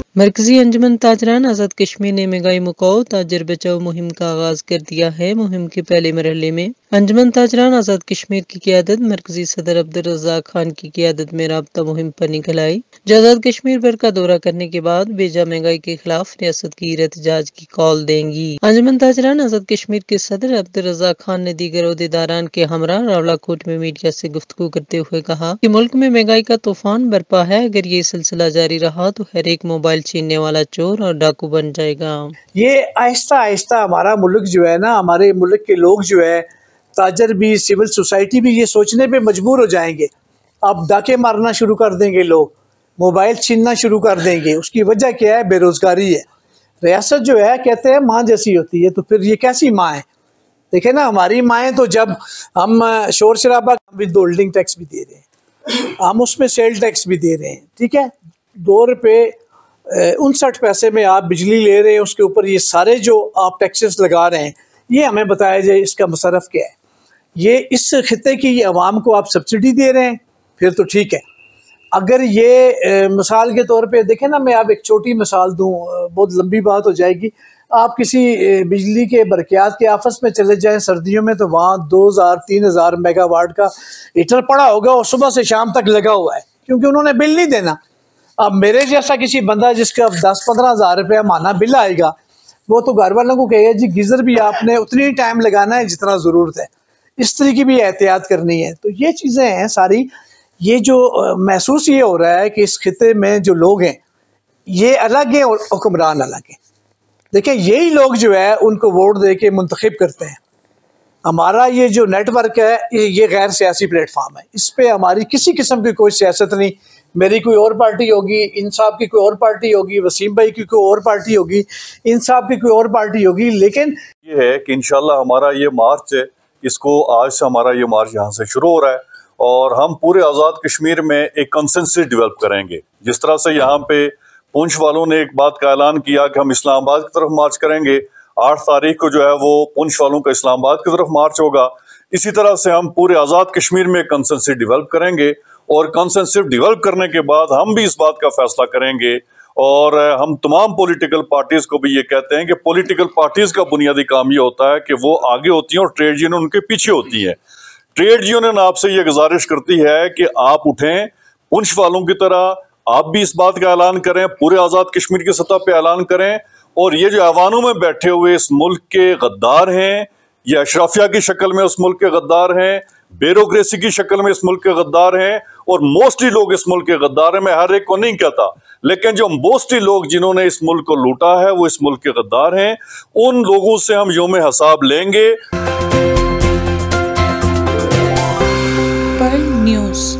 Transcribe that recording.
مرکزی انجمن تاجران آزاد کشمیر نے مہنگائی مکاؤ تاجر بچاؤ مہم کا آغاز کر دیا ہے۔ مہم کے پہلے مرحلے میں انجمن تاجران آزاد کشمیر کی قیادت مرکزی صدر عبدالرزاق خان کی قیادت میں رابطہ مہم پر نکل آئی، جو آزاد کشمیر بھر کا دورہ کرنے کے بعد بیجا مہنگائی کے خلاف ریاست کی احتجاج کی کال دیں گی۔ انجمن تاجران آزاد کشمیر کے صدر عبدالرزاق خان نے دیگر عہدیداران کے ہمراہ راولاکوٹ میں میڈیا سے گفتگو کرتے ہوئے کہا کہ ملک میں مہنگائی کا طوفان برپا ہے، اگر یہ سلسلہ جاری رہا تو ہر ایک موبائل چھیننے والا چور اور ڈاکو بن جائے گا۔ یہ آہستہ آہستہ ہمارا ملک جو ہے نا، ہمارے ملک کے لوگ جو ہے، تاجر بھی، سول سوسائٹی بھی، یہ سوچنے پہ مجبور ہو جائیں گے۔ اب ڈاکے مارنا شروع کر دیں گے لوگ، موبائل چھیننا شروع کر دیں گے۔ اس کی وجہ کیا ہے؟ بے روزگاری ہے۔ ریاست جو ہے کہتے ہیں ماں جیسی ہوتی ہے، تو پھر یہ کیسی ماں ہے؟ دیکھیں نا، ہماری مائیں تو جب ہم شور شرابہ ہولڈنگ ٹیکس بھی دے رہے ہیں، ہم اس میں سیل ٹیکس بھی دے رہے ہیں، ٹھیک ہے، 2 روپے 59 پیسے میں آپ بجلی لے رہے ہیں، اس کے اوپر یہ سارے جو آپ ٹیکسز لگا رہے ہیں، یہ ہمیں بتایا جائے اس کا مصرف کیا ہے؟ یہ اس خطے کی عوام کو آپ سبسڈی دے رہے ہیں، پھر تو ٹھیک ہے۔ اگر یہ مثال کے طور پہ دیکھیں نا، میں آپ ایک چھوٹی مثال دوں، بہت لمبی بات ہو جائے گی۔ آپ کسی بجلی کے برقیات کے آفس میں چلے جائیں سردیوں میں، تو وہاں 2000-3000 میگا واٹ کا ہیٹر پڑا ہوگا اور صبح سے شام تک لگا ہوا ہے، کیونکہ انہوں نے بل نہیں دینا۔ اب میرے جیسا کسی بندہ جس کا 10-15 ہزار روپیہ ماہانہ بل آئے گا، وہ تو گھر والوں کو کہے گا جی گیزر بھی آپ نے اتنی ہی ٹائم لگانا ہے جتنا ضرورت ہے، اس طرح کی بھی احتیاط کرنی ہے۔ تو یہ چیزیں ہیں ساری۔ یہ جو محسوس یہ ہو رہا ہے کہ اس خطے میں جو لوگ ہیں یہ الگ ہیں اور حکمران الگ ہیں۔ دیکھیں، یہی لوگ جو ہے ان کو ووٹ دے کے منتخب کرتے ہیں۔ ہمارا یہ جو نیٹ ورک ہے یہ غیر سیاسی پلیٹ فارم ہے، اس پہ ہماری کسی قسم کی کوئی سیاست نہیں۔ میری کوئی اور پارٹی ہوگی، ان صاحب کی کوئی اور پارٹی ہوگی، وسیم بھائی کی کوئی اور پارٹی ہوگی، ان صاحب کی کوئی اور پارٹی ہوگی، لیکن یہ ہے کہ انشاءاللہ ہمارا یہ مارچ ہے، اس کو آج سے ہمارا یہ مارچ یہاں سے شروع ہو رہا ہے، اور ہم پورے آزاد کشمیر میں ایک کنسنسس ڈیولپ کریں گے۔ جس طرح سے یہاں پہ پونچھ والوں نے ایک بات کا اعلان کیا کہ ہم اسلام آباد کی طرف مارچ کریں گے، 8 تاریخ کو جو ہے وہ پونچھ والوں کا اسلام آباد کی طرف مارچ ہوگا، اسی طرح سے ہم پورے آزاد کشمیر میں کنسنسس ڈیولپ کریں گے، اور کنسنسس ڈیولپ کرنے کے بعد ہم بھی اس بات کا فیصلہ کریں گے، اور ہم تمام پولیٹیکل پارٹیز کو بھی یہ کہتے ہیں کہ پولیٹیکل پارٹیز کا بنیادی کام یہ ہوتا ہے کہ وہ آگے ہوتی ہیں اور ٹریڈ یونین ان کے پیچھے ہوتی ہیں۔ ٹریڈ یونین آپ سے یہ گزارش کرتی ہے کہ آپ اٹھیں، پونچھ والوں کی طرح آپ بھی اس بات کا اعلان کریں، پورے آزاد کشمیر کی سطح پہ اعلان کریں، اور یہ جو ایوانوں میں بیٹھے ہوئے اس ملک کے غدار ہیں، یہ اشرافیہ کی شکل میں اس ملک کے غدار ہیں، بیوروکریسی کی شکل میں اس ملک کے غدار ہیں، اور موسٹلی لوگ اس ملک کے غدار ہیں۔ میں ہر ایک کو نہیں کہتا، لیکن جو موسٹلی لوگ جنہوں نے اس ملک کو لوٹا ہے وہ اس ملک کے غدار ہیں۔ ان لوگوں سے ہم یوم حساب لیں گے۔ Pearl news